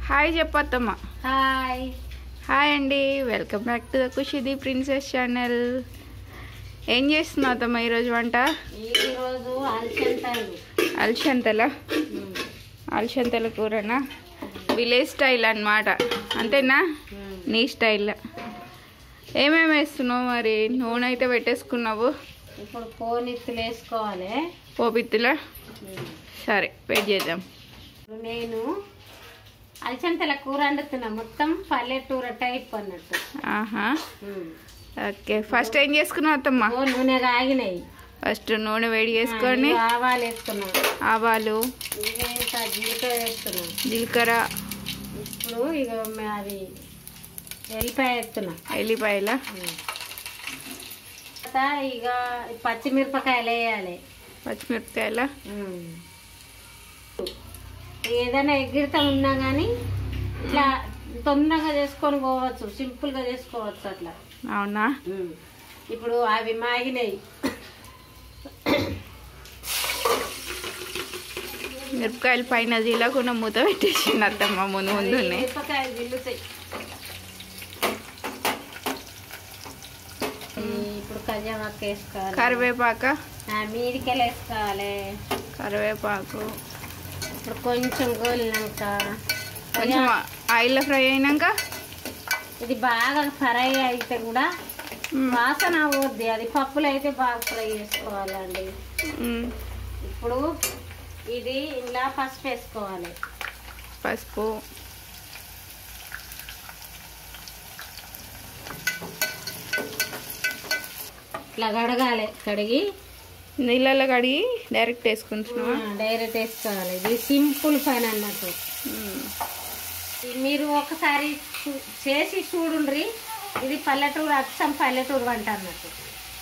Hi చెప్పత్తమ్మ. Hi hi అండి, welcome back to the ఖుషిది ప్రిన్సెస్ ఛానల్. ఏం చేస్తున్నావు అత్తమ్మ ఈరోజు వంట? ఈరోజు అలసంతల అలసంతల కూరనా? విలేజ్ స్టైల్ అన్నమాట, అంతేనా? నీ స్టైల్ ఏమేమి వేస్తున్నావు మరి? నూనె అయితే పెట్టేసుకున్నావు, ఇప్పుడు పోనిత్తులు వేసుకోవాలి. పోపిత్తులా? సరే వెయిట్ చేద్దాం. నేను అలసంతల కూర వండుతున్నా, మొత్తం పల్లెటూరు టైప్ అన్నట్టు. ఆహా, ఓకే. ఫస్ట్ ఏం చేసుకున్నావు అత్తమ్మ? నూనె కాగినాయి. ఫస్ట్ నూనె వేడి చేసుకొని ఆవాలు వేస్తున్నాం, ఆవాలు, జీలకర్ర వేస్తున్నాం, జీలకర్ర, ఇప్పుడు ఇక అది ఎల్లిపాయ వేస్తున్నా. ఎల్లిపాయల ఇక పచ్చిమిరపకాయలు వేయాలి. పచ్చిమిరపకాయల ఏదైనా ఎగిరిత ఉన్నా కానీ ఇట్లా తొందరగా చేసుకొని పోవచ్చు, సింపుల్ గా చేసుకోవచ్చు అట్లా. అవునా? ఇప్పుడు అవి మాగినాయి. మిరపకాయలు పైన జీలకుండా మూత పెట్టేసింది అత్తమ్మ ముందు ముందునే. మిరపకాయలు జిల్లుతాయి. ఇప్పుడు కరివేపాకు వేసుకోవాలి, కరివేపాక, మీదికెళ్ళి వేసుకోవాలి, కరివేపాకు. ఇప్పుడు కొంచెం గోలినాక కొంచెం ఆయిల్లో ఫ్రై అయినాక ఇది బాగా ఫ్రై అయితే కూడా వాసన పోద్ది. అది పప్పులు అయితే బాగా ఫ్రై చేసుకోవాలండి. ఇప్పుడు ఇది ఇలా పసుపు వేసుకోవాలి. పసుపు, ఇట్లా కడగాలి. కడిగి నీళ్ళలో కడిగి డైరెక్ట్ వేసుకుంటున్నావా? డైరెక్ట్ వేసుకోవాలి. ఇది సింపుల్ పని అన్నట్టు. మీరు ఒకసారి చేసి చూడుండ్రి. ఇది పల్లెటూరు, అచ్చం పల్లెటూరు వంట అన్నట్టు.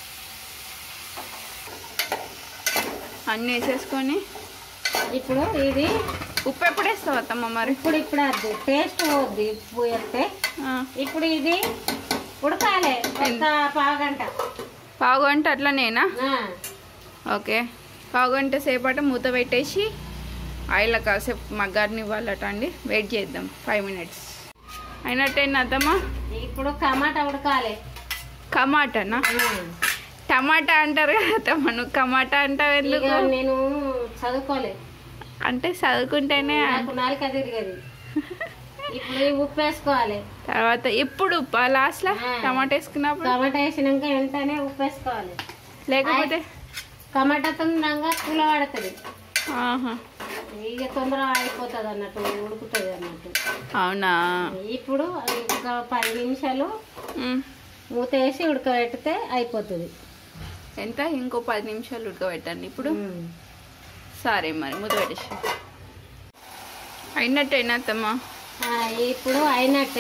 అన్నీ వేసేసుకొని ఇప్పుడు ఇది ఉప్పు ఎప్పుడు వేస్తావు అత్తమ్మ మరి? ఇప్పుడు అది టేస్ట్ పోద్ది ఉప్పు వేస్తే. ఇప్పుడు ఇది ఉడకాలి ఒక పావుగంట. పావుగంట అట్లనేనా? ఓకే, పావుగంట సేపట మూత పెట్టేసి ఆయిల్ కాసేపు మగ్గారిని ఇవ్వాలట అండి. వెయిట్ చేద్దాం 5 minutes. అయినట్టేనా అత్తమ్మ? ఇప్పుడు టమాటా ఉడకాలి. టమాటానా? టమాటా అంటారు కదా అత్తమ్మ, నువ్వు టమాటా అంటావు ఎందుకు? నేను చదువుకోలేదు అంటే చదువుకుంటేనే. నాలుక తిరిగది. ఇప్పుడు ఉప్పు వేసుకోవాలి. తర్వాత ఇప్పుడు లాస్ట్ లో టమాటా వేసుకున్నప్పుడు, టమాటా వేసినాక వెంటనే ఉప్పు వేసుకోవాలి. లేకపోతే టమాటా తొందరగా కూల పడుతుంది. ఆహా, ఇక తొందరగా అయిపోతుంది అన్నట్టు, ఉడుకుతుంది అన్నట్టు. అవునా? ఇప్పుడు ఒక 10 నిమిషాలు మూత వేసి ఉడకబెడితే అయిపోతుంది. ఎంత? ఇంకో 10 నిమిషాలు ఉడకబెట్టండి ఇప్పుడు. సరే మరి మూత పెట్టేసి. అయినట్టేనా అత్తమ్మ? ఇప్పుడు అయినట్టే.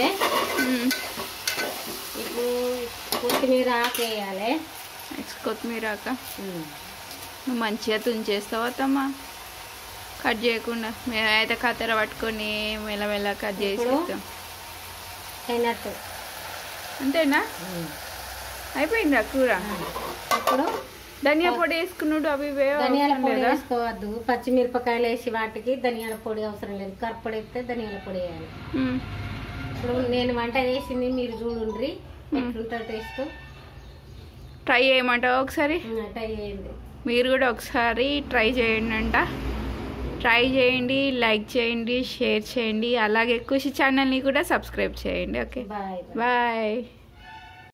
ఇప్పుడు కొత్తిమీర ఆకు వేయాలి. కొత్తిమీర ఆక నువ్వు మంచిగా తుంచేస్తావు అత్తమ్మ, కట్ చేయకుండా. మేమైతే కత్తెర పట్టుకొని మెల్లమెల్ల కట్ చేసేస్తాం. అయినట్టు. అంతేనా? అయిపోయిందా కూర? ఇప్పుడు ధనియా పొడి వేసుకున్నాడు, అవి ధనియాల పొడి వేసుకోవద్దు. పచ్చిమిరపకాయలు వేసి వాటికి ధనియాల పొడి అవసరం లేదు. కర్పొడి వేస్తే ధనియాల పొడి వేయాలి. ఇప్పుడు నేను వంట చేసింది మీరు చూడుండ్రి ఎట్లుంటుంది టేస్ట్. ట్రై చేయమంటావా ఒకసారి? ట్రై చేయండి. మీరు కూడా ఒకసారి ట్రై చేయండి అంట. ట్రై చేయండి, లైక్ చేయండి, షేర్ చేయండి, అలాగే ఖుషి ఛానల్ని కూడా సబ్స్క్రైబ్ చేయండి. Okay, bye bye.